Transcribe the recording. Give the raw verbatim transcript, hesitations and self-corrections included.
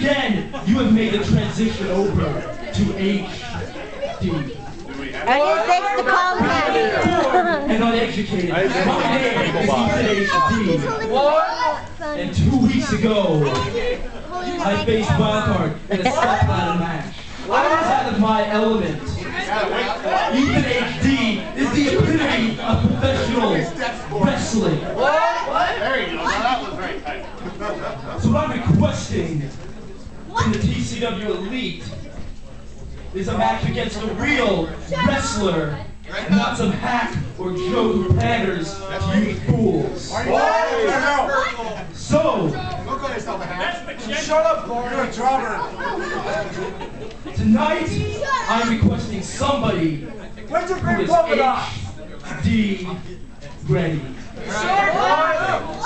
again, you have made the transition over to H D. I guess that's the call Poor and uneducated. My name is Ethan H D. And two weeks ago, I faced wildcard in a slapladder match. I was out of my element. Ethan H D is the epitome of professional wrestling. What? There you go. Well, that was very tight. So what I'm requesting in the T C W Elite is a match against a real wrestler, and not some hack or joke who panders to you fools. So, Shut up, Lord. You're a jobber. tonight, I'm requesting somebody who is H D ready. Sure,